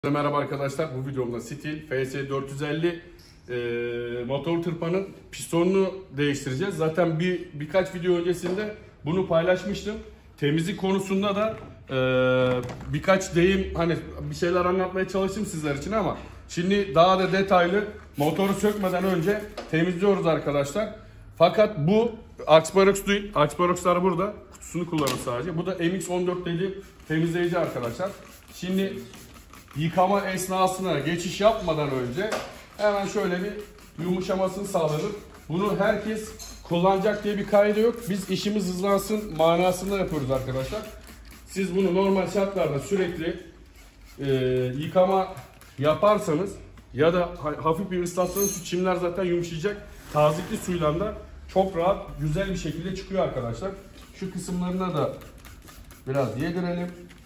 Merhaba arkadaşlar, bu videomda Stil FS450 motor tırpanın pistonunu değiştireceğiz. Zaten birkaç video öncesinde bunu paylaşmıştım. Temizlik konusunda da birkaç deyim, hani bir şeyler anlatmaya çalıştım sizler için ama şimdi daha da detaylı motoru sökmeden önce temizliyoruz arkadaşlar. Fakat bu Axparox değil, Axparox'lar burada, kutusunu kullanır sadece. Bu da MX14 dediğim temizleyici arkadaşlar. Şimdi yıkama esnasına geçiş yapmadan önce hemen şöyle bir yumuşamasını sağladık. Bunu herkes kullanacak diye bir kaydı yok. Biz işimiz hızlansın manasında yapıyoruz arkadaşlar. Siz bunu normal şartlarda sürekli yıkama yaparsanız ya da hafif bir ıslatsanız şu çimler zaten yumuşayacak. Tazikli suyla da çok rahat, güzel bir şekilde çıkıyor arkadaşlar. Şu kısımlarına da biraz yedirelim.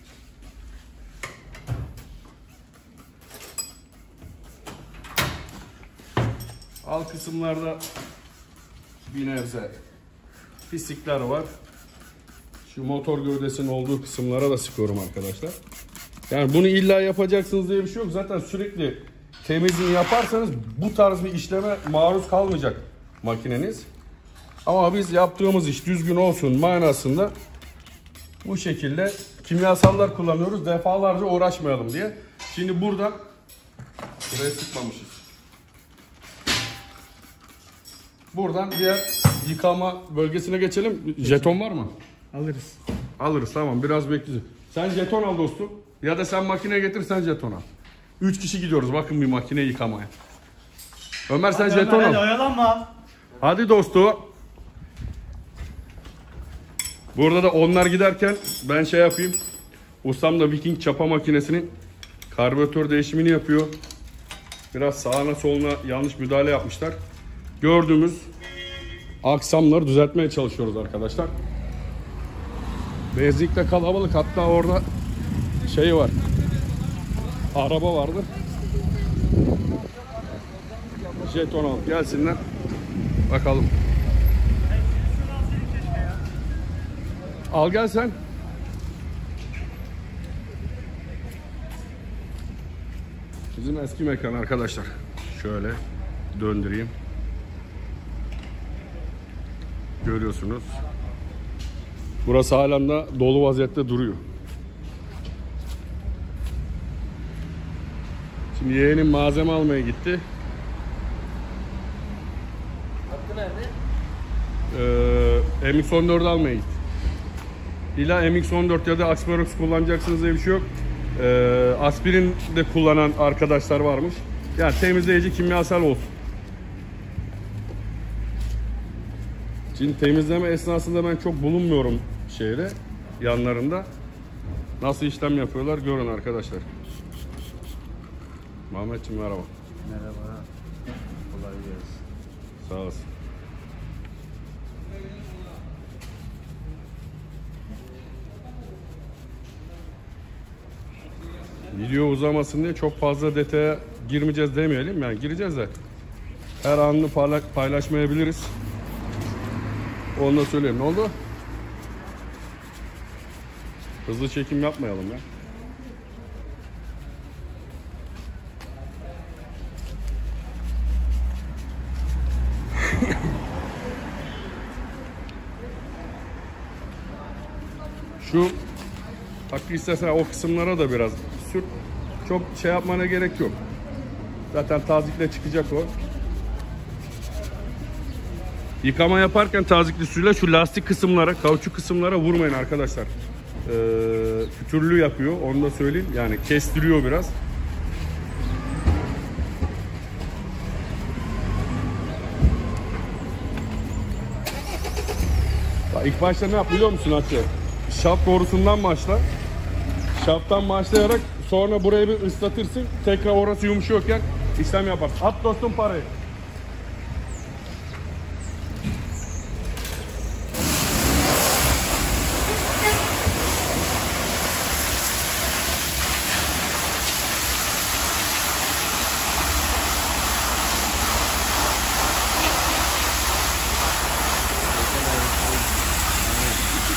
Alt kısımlarda bir nebze pislikler var. Şu motor gövdesinin olduğu kısımlara da sıkıyorum arkadaşlar. Yani bunu illa yapacaksınız diye bir şey yok. Zaten sürekli temizliğini yaparsanız bu tarz bir işleme maruz kalmayacak makineniz. Ama biz yaptığımız iş düzgün olsun manasında bu şekilde kimyasallar kullanıyoruz. Defalarca uğraşmayalım diye. Şimdi buradan buraya sıkmamışız. Buradan diğer yıkama bölgesine geçelim. Jeton var mı? Alırız. Alırız, tamam, biraz bekleyeceğiz. Sen jeton al dostum. Ya da sen makine getir, sen jeton al. 3 kişi gidiyoruz bakın bir makine yıkamaya. Ömer sen Hadi jeton Ömer, al. hadi oyalanma. Hadi dostu. Burada da onlar giderken ben şey yapayım. Ustam da Viking çapa makinesinin karbüratör değişimini yapıyor. Biraz sağına soluna yanlış müdahale yapmışlar. Gördüğümüz aksamları düzeltmeye çalışıyoruz arkadaşlar. Benzinlikte kalabalık, hatta orada şey var, araba vardı. Jeton alıp gelsinler bakalım. Al gel sen. Bizim eski mekan arkadaşlar. Şöyle döndüreyim. Görüyorsunuz. Burası halen de dolu vaziyette duruyor. Şimdi yeğenim malzeme almaya gitti. Hakkı nerede? MX14 almaya gitti. İlla MX14 ya da Axparox kullanacaksınız diye bir şey yok. Aspirin de kullanan arkadaşlar varmış. Yani temizleyici kimyasal olsun. Şimdi temizleme esnasında ben çok bulunmuyorum şeyde, yanlarında. Nasıl işlem yapıyorlar görün arkadaşlar. Mehmetciğim merhaba. Merhaba. Kolay gelsin. Sağ olasın. Video uzamasın diye çok fazla detaya girmeyeceğiz demeyelim. Yani gireceğiz de her anını paylaşmayabiliriz. Onu da söyleyeyim. Ne oldu? Hızlı çekim yapmayalım ya. Şu hakkı istersen o kısımlara da biraz sür. Çok şey yapmana gerek yok. Zaten tazikle çıkacak o. Yıkama yaparken tazikli suyla şu lastik kısımlara, kauçuk kısımlara vurmayın arkadaşlar. Pütürlü yapıyor, onu da söyleyeyim. Yani kestiriyor biraz. Bak, ilk başta ne yap biliyor musun Hatice? Şaft borusundan başla. Şafttan başlayarak sonra burayı bir ıslatırsın. Tekrar orası yumuşuyorken işlem yaparsın. At dostum parayı.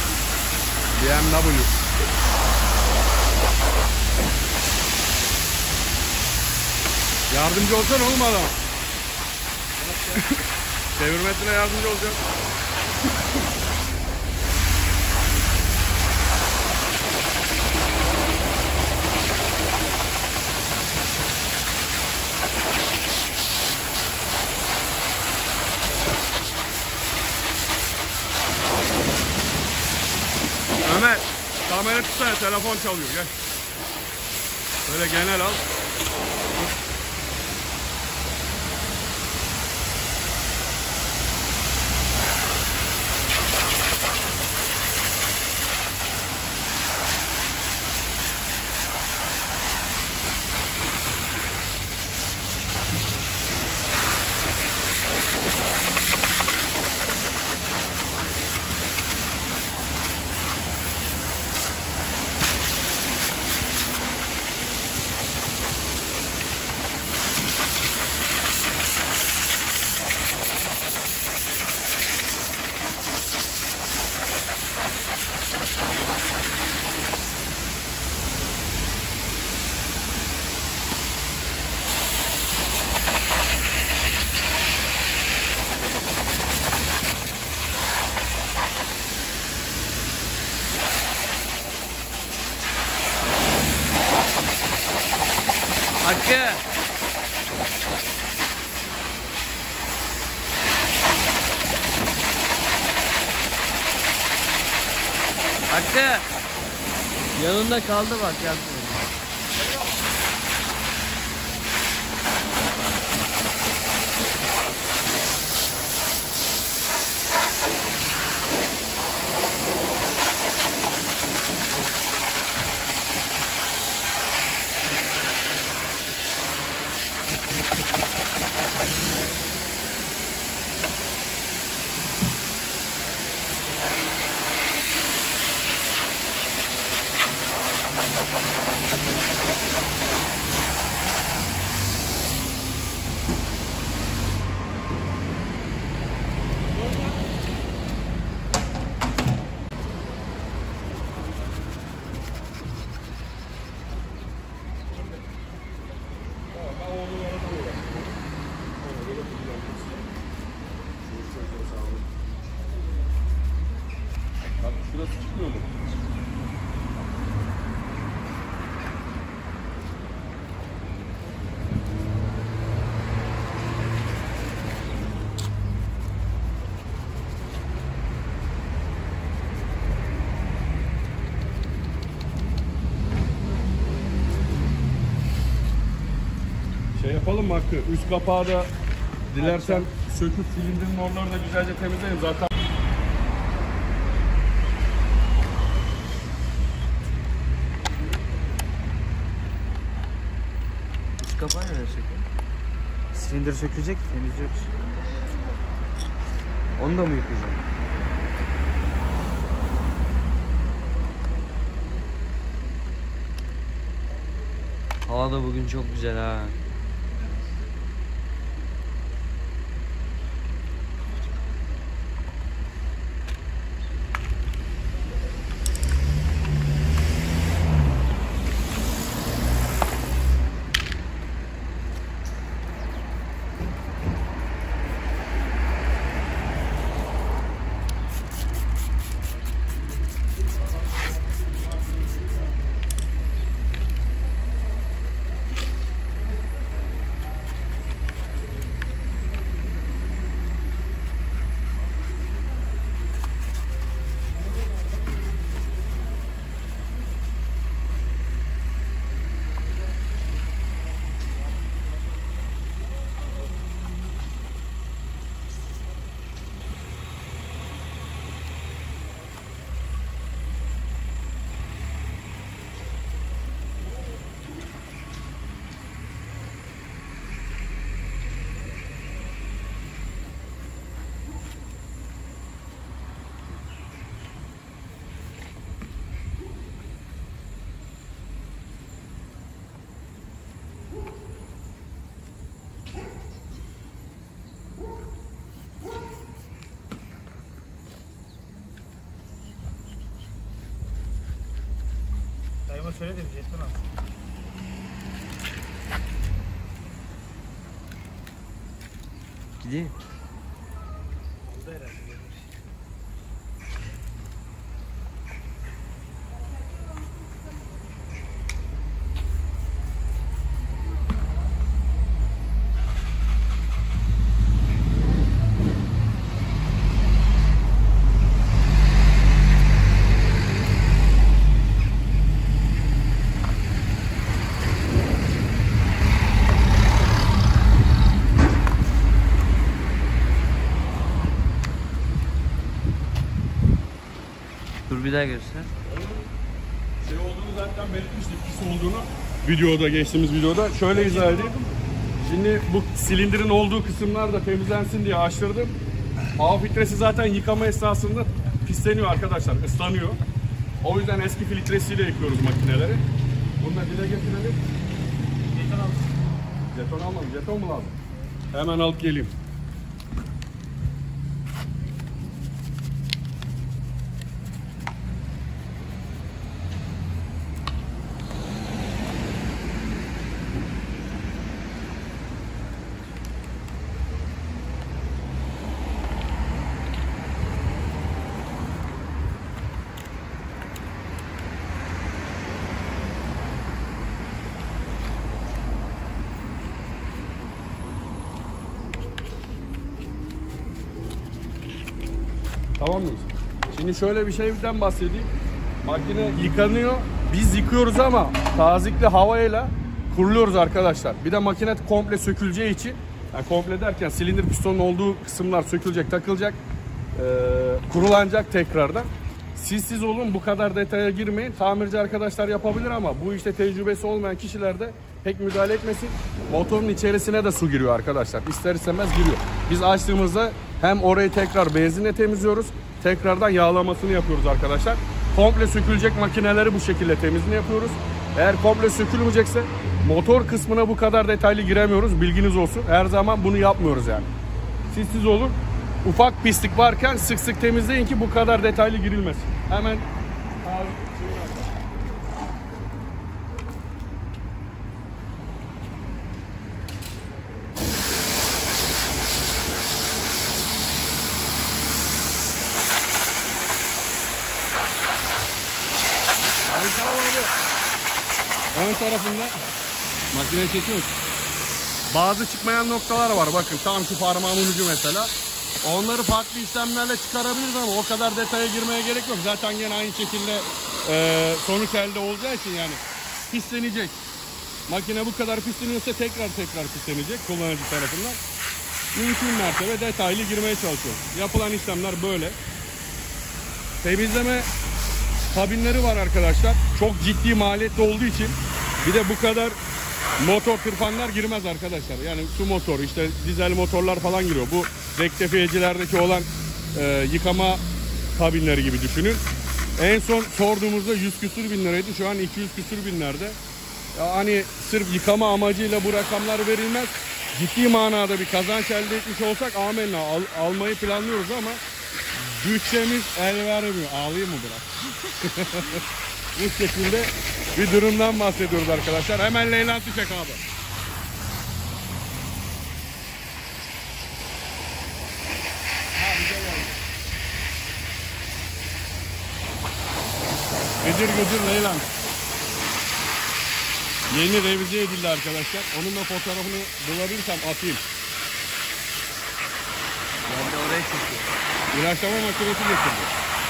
BMW. Yardımcı olsana oğlum adam. Çevirmesine yardımcı olacak. Ömer, kamera tutsana, telefon çalıyor, gel. Böyle genel al. Hakkı. Hakkı. Yanında kaldı bak yapma. Şurası çıkmıyor mu? Şey yapalım mı Hakkı? Üst kapağı da dilersen söküp silindirin oraları da güzelce temizleyelim zaten. Kapağı nereye söküyor? Silindir sökülecek, temizliyoruz. Onu da mı yıkayacağım? Hava da bugün çok güzel ha. Dayıma söyle de bir jeton al. Değil. Dur bir daha göster. Şey olduğunu zaten belirtmiştik, pis olduğunu. Videoda, geçtiğimiz videoda. Şöyle izah edeyim. Şimdi bu silindirin olduğu kısımlar da temizlensin diye açtırdım. Hava filtresi zaten yıkama esnasında pisleniyor arkadaşlar, ıslanıyor. O yüzden eski filtresiyle yıkıyoruz makineleri. Bunu da dile getirelim. Jeton alsın. Jeton almam, jeton mu lazım? Hemen alıp geleyim. Tamam mıyız? Şimdi şöyle bir şeyden bahsedeyim. Makine yıkanıyor. Biz yıkıyoruz ama tazikli havayla kuruluyoruz arkadaşlar. Bir de makine komple söküleceği için, yani komple derken silindir pistonun olduğu kısımlar sökülecek, takılacak, kurulanacak tekrardan. Siz olun, bu kadar detaya girmeyin. Tamirci arkadaşlar yapabilir ama bu işte tecrübesi olmayan kişiler de pek müdahale etmesin. Motorun içerisine de su giriyor arkadaşlar. İster istemez giriyor. Biz açtığımızda hem orayı tekrar benzinle temizliyoruz, tekrardan yağlamasını yapıyoruz arkadaşlar. Komple sökülecek makineleri bu şekilde temizliğini yapıyoruz. Eğer komple sökülmeyecekse motor kısmına bu kadar detaylı giremiyoruz. Bilginiz olsun. Her zaman bunu yapmıyoruz yani. Siz olun. Ufak pislik varken sık sık temizleyin ki bu kadar detaylı girilmesin. Hemen ön tarafında makine çekiyoruz. Bazı çıkmayan noktalar var. Bakın tam şu parmağımın ucu mesela. Onları farklı işlemlerle çıkarabiliriz ama o kadar detaya girmeye gerek yok. Zaten yine aynı şekilde sonuç elde olacağı için yani pislenecek. Makine bu kadar pisleniyorsa tekrar pislenecek kullanıcı tarafından. Mümkün mertebe detaylı girmeye çalışıyoruz. Yapılan işlemler böyle. Temizleme kabinleri var arkadaşlar. Çok ciddi maliyetli olduğu için bir de bu kadar motor tırpanlar girmez arkadaşlar. Yani su motoru, işte dizel motorlar falan giriyor. Bu rektifiyecilerdeki olan yıkama kabinleri gibi düşünün. En son sorduğumuzda 100 küsür bin liraydı. Şu an 200 küsür binlerde. Hani sırf yıkama amacıyla bu rakamlar verilmez. Ciddi manada bir kazanç elde etmiş olsak amenna almayı planlıyoruz ama bütçemiz el vermiyor. Ağlayayım mı biraz? Bu şekilde bir durumdan bahsediyoruz arkadaşlar. Hemen Leylant'ı çek abi. Gıcır gıcır Leyland. Yeni revize edildi arkadaşlar. Onun da fotoğrafını bulabilirsem atayım. Ben de oraya çekiyorum. İlaçlama makinesi getirdi.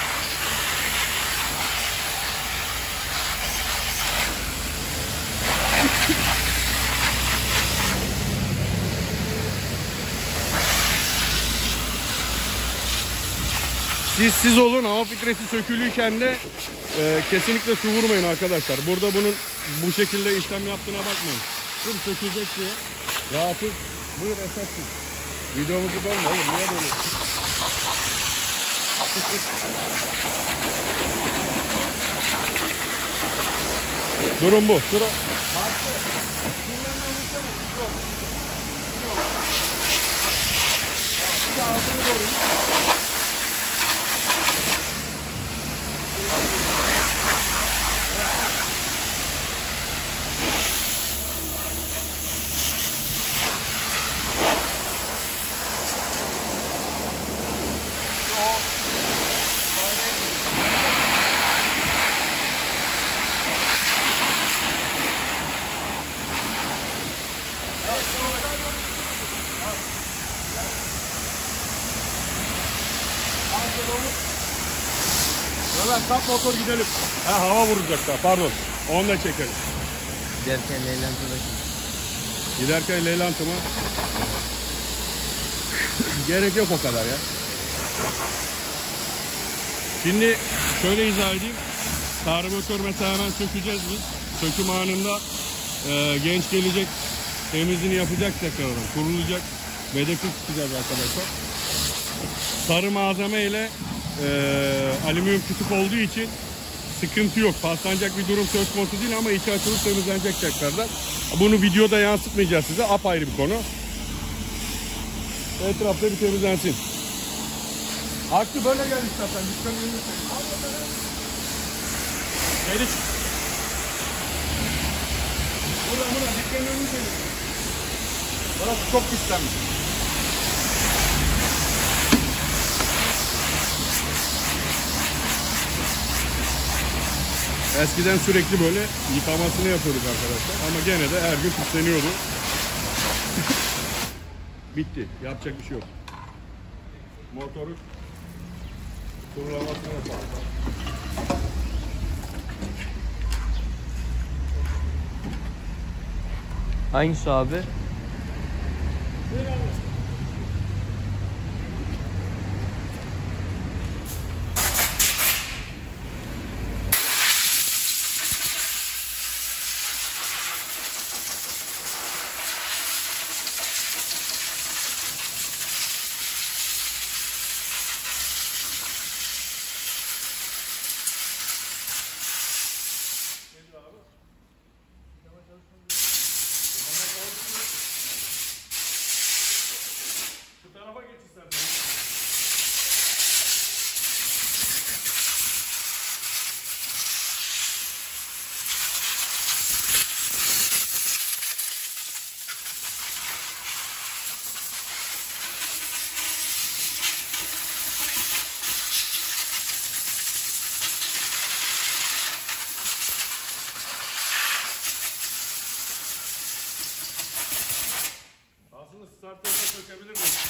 Siz olun, hava filtresi sökülüyken de kesinlikle su vurmayın arkadaşlar. Burada bunun bu şekilde işlem yaptığına bakmayın. Dur sökülecek diye. Rahatız. Buyur esasın. Videomuzu bölme oğlum. Niye böyle? Durum bu. Sıra. Hemen sap motor gidelim. Ha, hava vuracak daha, pardon. Onu da çekelim. Giderken Leylant'a bakın. Giderken Leylant'a mı? Gerek yok o kadar ya. Şimdi şöyle izah edeyim. Karbüratör mesela hemen sökeceğiz biz. Söküm anında genç gelecek, temizliğini yapacak tekrardan. Kurulacak. Bedeki tutacağız arkadaşlar. Sarı malzeme ile alüminyum kütük olduğu için sıkıntı yok. Paslanacak bir durum söz konusu değil ama içi açılıp temizlenecek tekrardan. Bunu videoda yansıtmayacağız size. Apayrı bir konu. Etrafta bir temizlensin. Hakkı böyle geldik zaten. Dükkanın önünde. Geri çık. Buradan dükkanın önünde. Burası çok pislenmiş. Eskiden sürekli böyle yıkamasını yapıyorduk arkadaşlar. Ama gene de her gün pisleniyordu. Bitti. Yapacak bir şey yok. Motoru kurulamasını yapalım. Hangisi abi? Şu tarafa geç istersen. Aslında starter'ı sökebilir miyiz?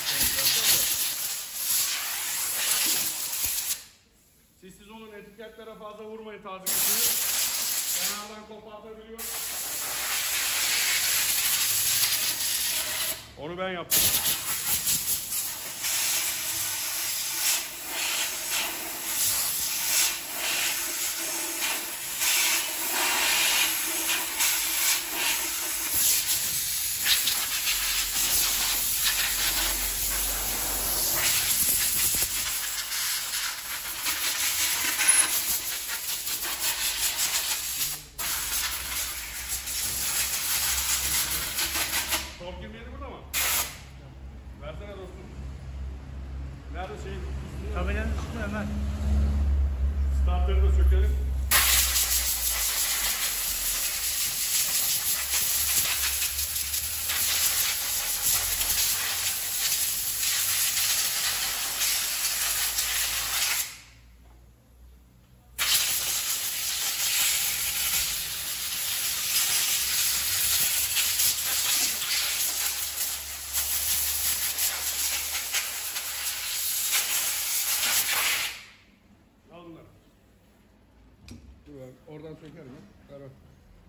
Siz onun etiketlere fazla vurmayın taze kutuyu. Kenardan kopartabiliyor. Onu ben yaptım. Top girmeyeli burada mı? Versene dostum. Nerede şey? Tabelanın üstüne hemen. Starter'ı da sökelim. Al bunları. Dur ben oradan sökerim ya. Ver.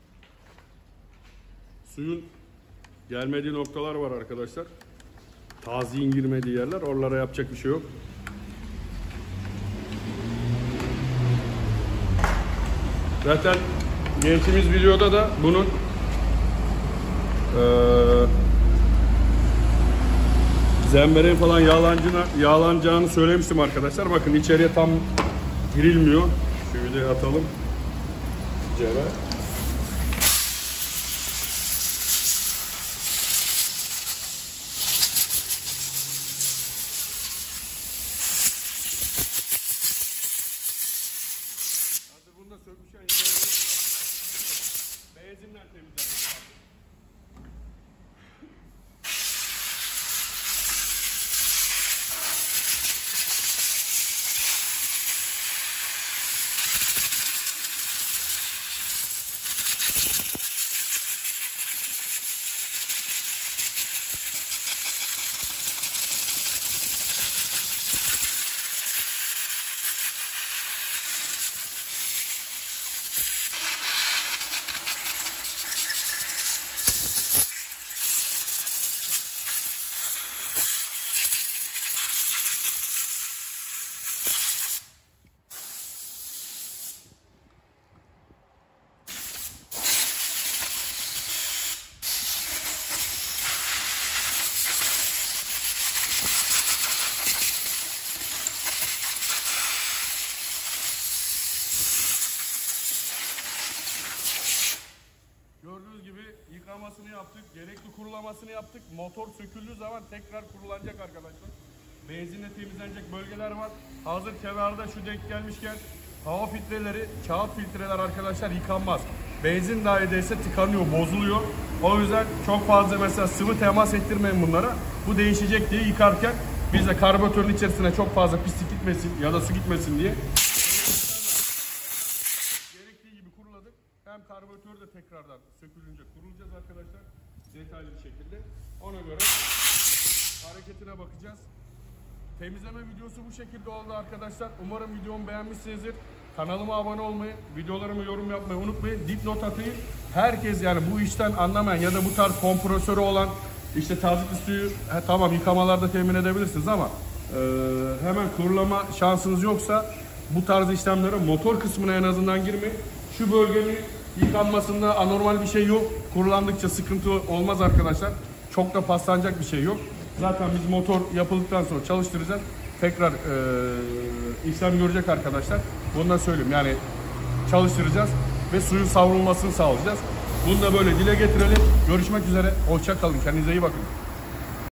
Suyun gelmediği noktalar var arkadaşlar. Taziğin girmediği yerler. Oralara yapacak bir şey yok. Zaten geçtiğimiz videoda da bunun zembereğin falan yağlanacağını söylemiştim arkadaşlar. Bakın içeriye tam girilmiyor. Şu videoyu atalım. Cere. Bunu da sökmüşler. Benzinle temizlenmiş. yaptık, gerekli kurulamasını yaptık. Motor söküldüğü zaman tekrar kurulanacak arkadaşlar. Benzinle temizlenecek bölgeler var. Hazır kenarda şu denk gelmişken hava filtreleri, kağıt filtreler arkadaşlar yıkanmaz. Benzin dahi değse tıkanıyor, bozuluyor. O yüzden çok fazla mesela sıvı temas ettirmeyin bunlara. Bu değişecek diye yıkarken biz de karbüratörün içerisine çok fazla pislik gitmesin ya da su gitmesin diye gerektiği gibi kuruladık. Hem karbüratör de tekrardan sökülünce kurulacağız arkadaşlar. Detaylı bir şekilde. Ona göre hareketine bakacağız. Temizleme videosu bu şekilde oldu arkadaşlar. Umarım videomu beğenmişsinizdir. Kanalıma abone olmayı, videolarımı yorum yapmayı unutmayın. Dipnot atayım. Herkes yani bu işten anlamayan ya da bu tarz kompresörü olan işte tazikli suyu tamam yıkamalarda temin edebilirsiniz ama hemen kurulama şansınız yoksa bu tarz işlemlere motor kısmına en azından girmeyin. Şu bölgenin yıkanmasında anormal bir şey yok. Kurulandıkça sıkıntı olmaz arkadaşlar. Çok da paslanacak bir şey yok. Zaten biz motor yapıldıktan sonra çalıştıracağız. Tekrar işlem görecek arkadaşlar. Bunu da söyleyeyim. Yani çalıştıracağız ve suyun savrulmasını sağlayacağız. Bunu da böyle dile getirelim. Görüşmek üzere. Hoşça kalın. Kendinize iyi bakın.